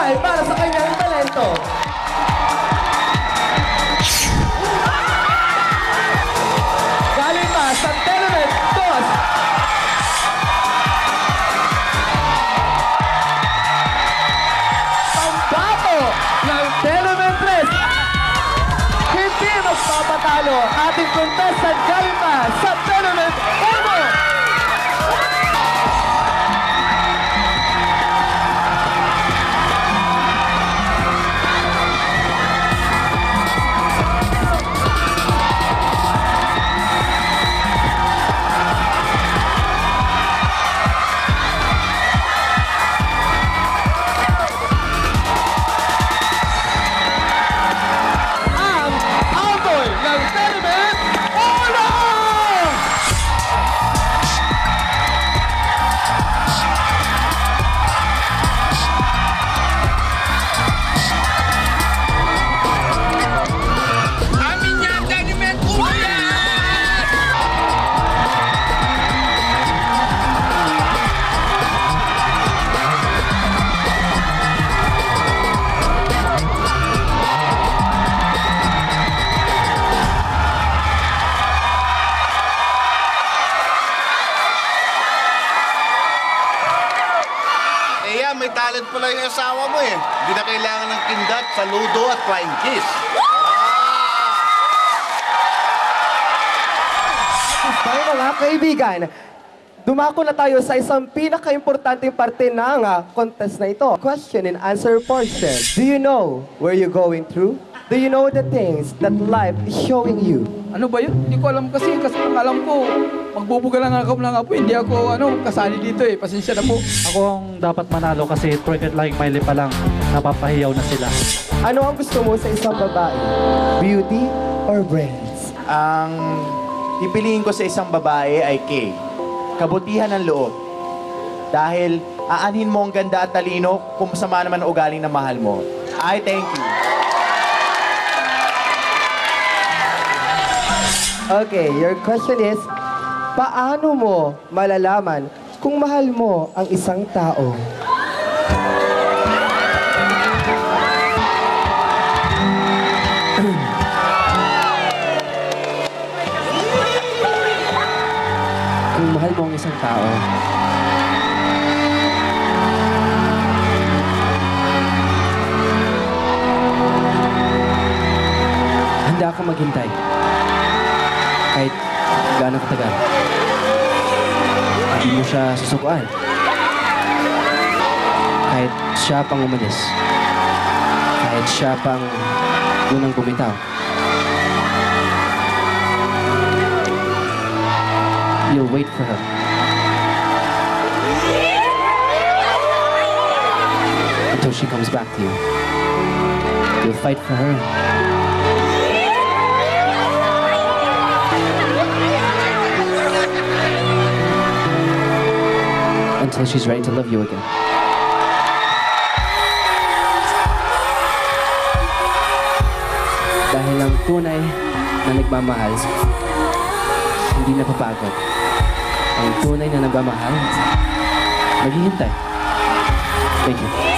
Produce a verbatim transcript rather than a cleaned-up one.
husay para sa kanyang talento. Galing pa sa Tenement dos. Pambato ng Tenement tres. Hindi magpapatalo ating contestant galing pa sa Tenement uno. May talent pala yung asawa mo eh. Hindi na kailangan ng kindat, saludo at flying kiss. Tayo mga kaibigan, dumako na tayo sa isang pinaka-importanting parte ng uh, contest na ito. Question and answer portion. Do you know where you're going through? Do you know the things that life is showing you? Ano ba yun? Hindi ko alam kasi. Kasi ang alam ko, magbubuga lang ako lang ako. Hindi ako ano, kasali dito eh. Pasensya na po. Ako ang dapat manalo kasi twenty like mile pa lang. Napapahiyaw na sila. Ano ang gusto mo sa isang babae? Beauty or brains? Ang pipiliin ko sa isang babae ay Kay. Kabutihan ng loob. Dahil aanhin mo ang ganda at talino kung masama naman ang ugaling na mahal mo. I thank you. Okay, your question is, paano mo malalaman kung mahal mo ang isang tao? Kung mahal mo ang isang tao, handa ka maghintay. Kahit gaano katagal. Hindi mo siya susukuan. Kahit siya pang umalis. Kahit siya pang unang bumitaw. You'll wait for her. Until she comes back to you. You'll fight for her. Until she's ready to love you again. Dahil ang tunay na nagmamahal, hindi napapagod. Ang tunay na nagmamahal, maghihintay. Thank you.